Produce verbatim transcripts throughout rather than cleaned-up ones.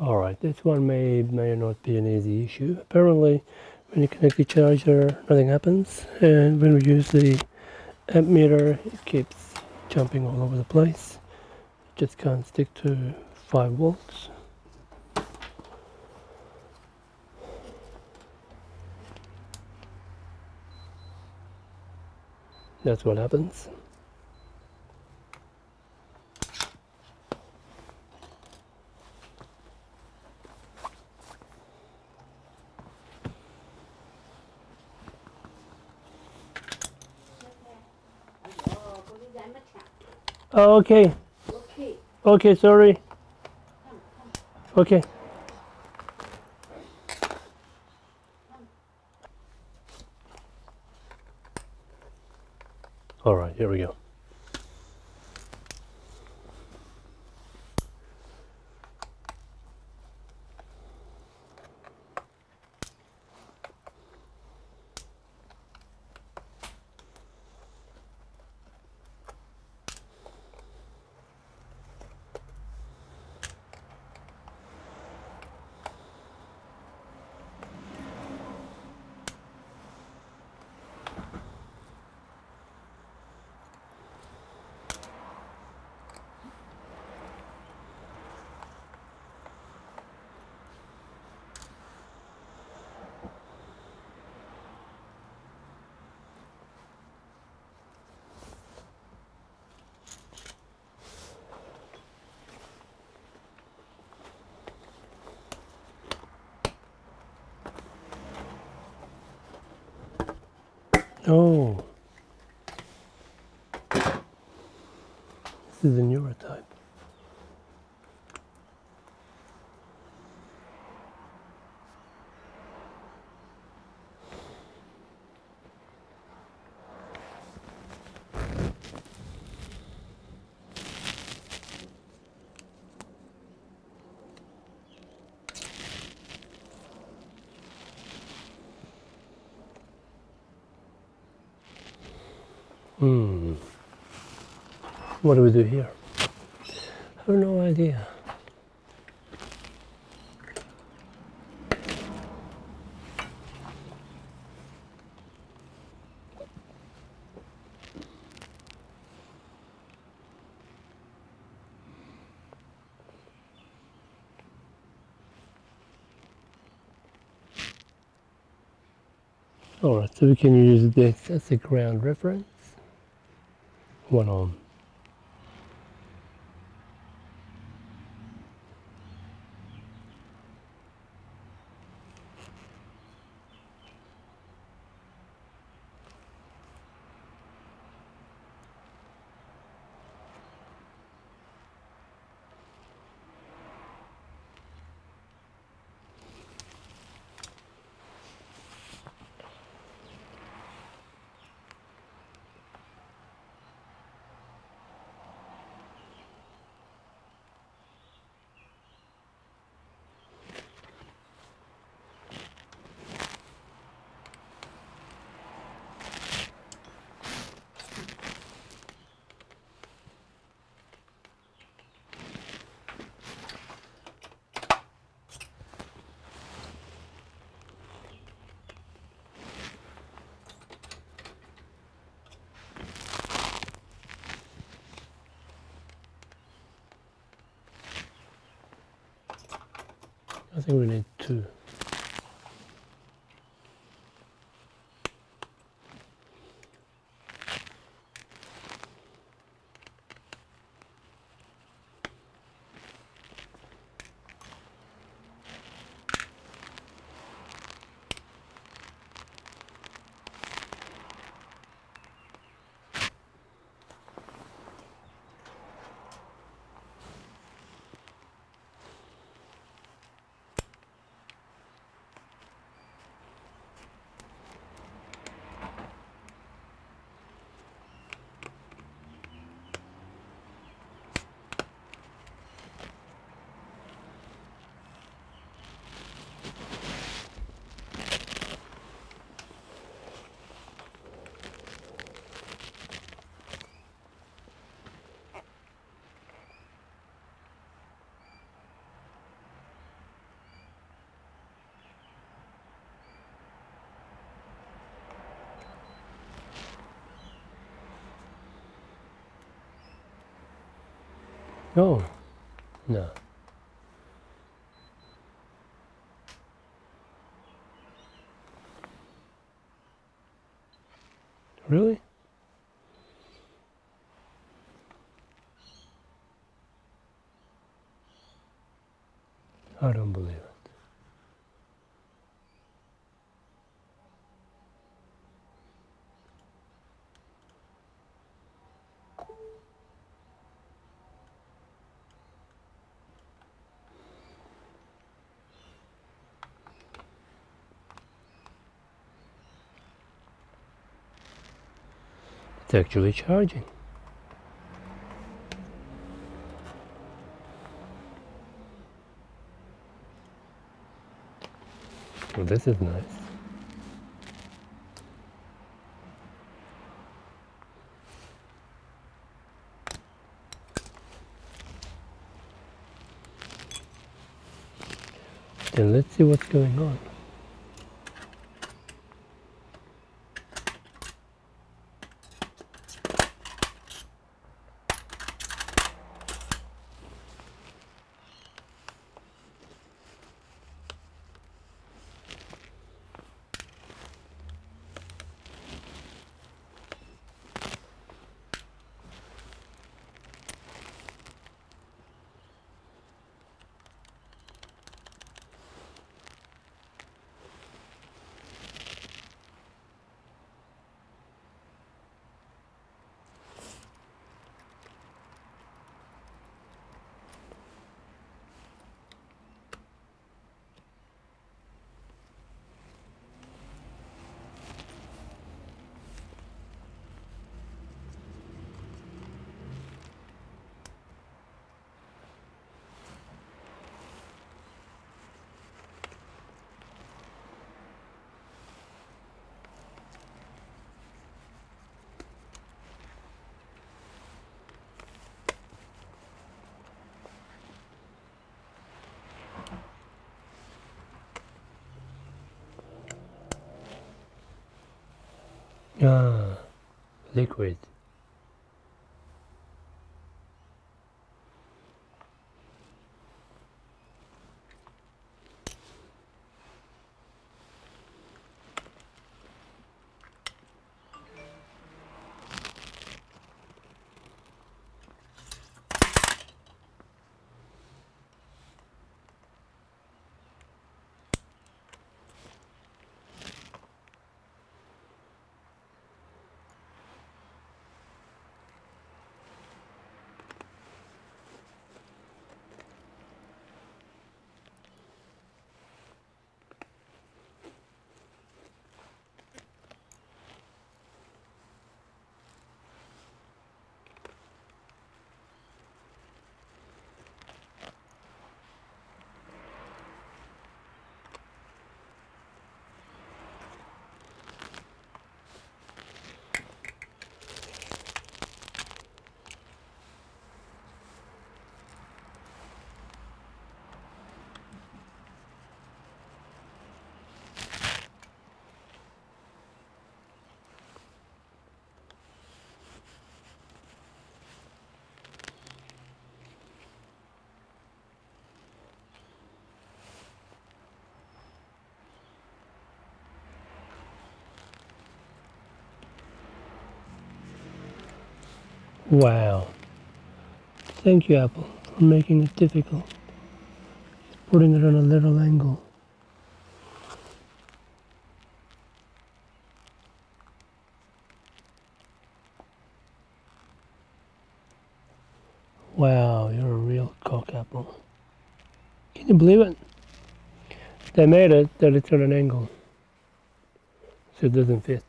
Alright, this one may may not be an easy issue. Apparently when you connect the charger nothing happens, and when we use the amp meter it keeps jumping all over the place. It just can't stick to five volts. That's what happens. Oh, okay. Okay. Okay, sorry. Okay. All right, here we go. Oh, this is the newer type. Hmm. What do we do here? I have no idea. Alright, so we can use this as a ground reference. One ohm. I think we need two. Oh, no. Really? I don't believe it. It's actually charging. Well, this is nice. Then let's see what's going on. Ah, liquid. Wow. Thank you, Apple, for making it difficult. Putting it on a little angle. Wow, you're a real cock, Apple. Can you believe it? They made it that it's on an angle, so it doesn't fit.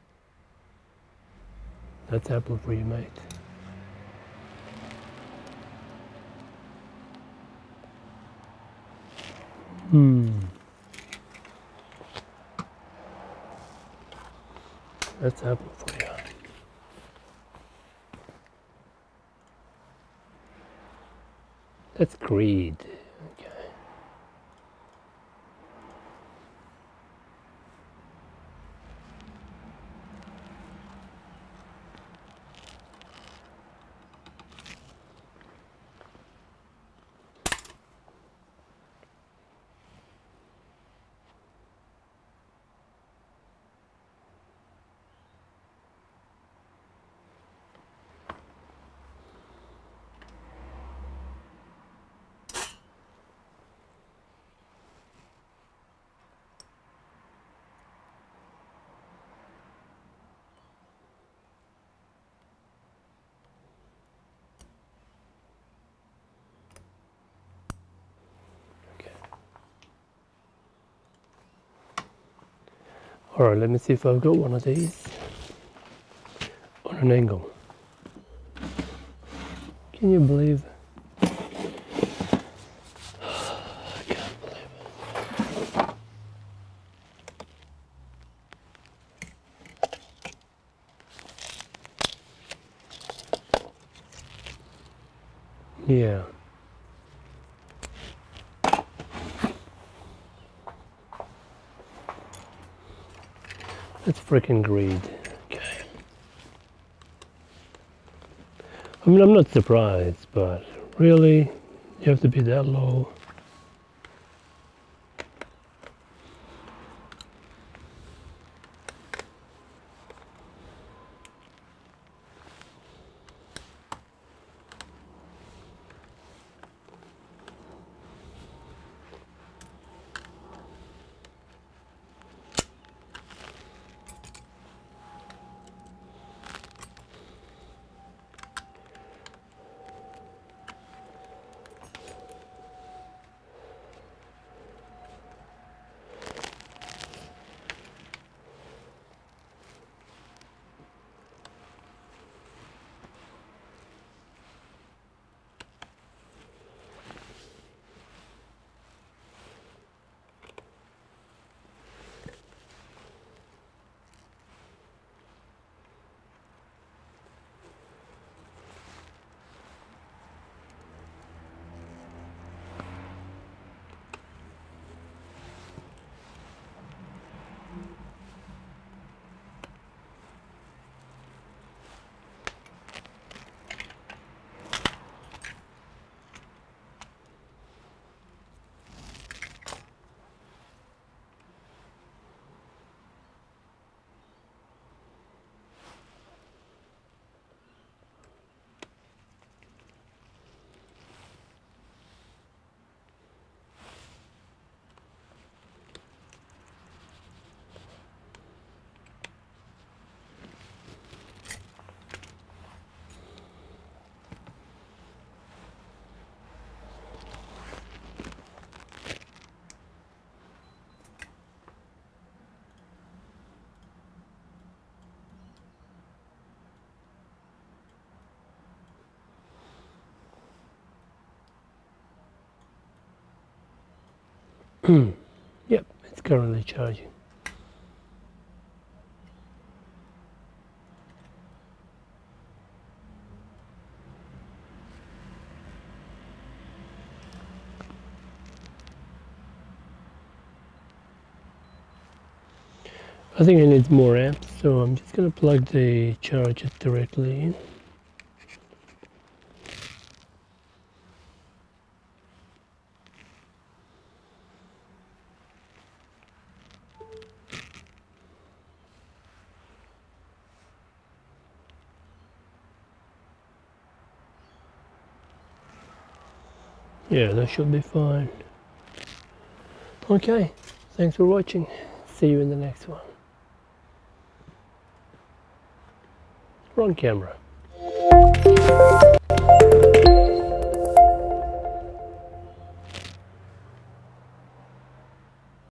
That's Apple for you, mate. Hmm. That's Apple for you. That's greed. Okay. Alright, let me see if I've got one of these on an angle. Can you believe it? I can't believe it. Yeah. That's freaking greed. Okay. I mean, I'm not surprised, but really, you have to be that low. Yep, it's currently charging. I think it needs more amps, so I'm just going to plug the charger directly in. Yeah, that should be fine. Okay, thanks for watching. See you in the next one. Wrong camera.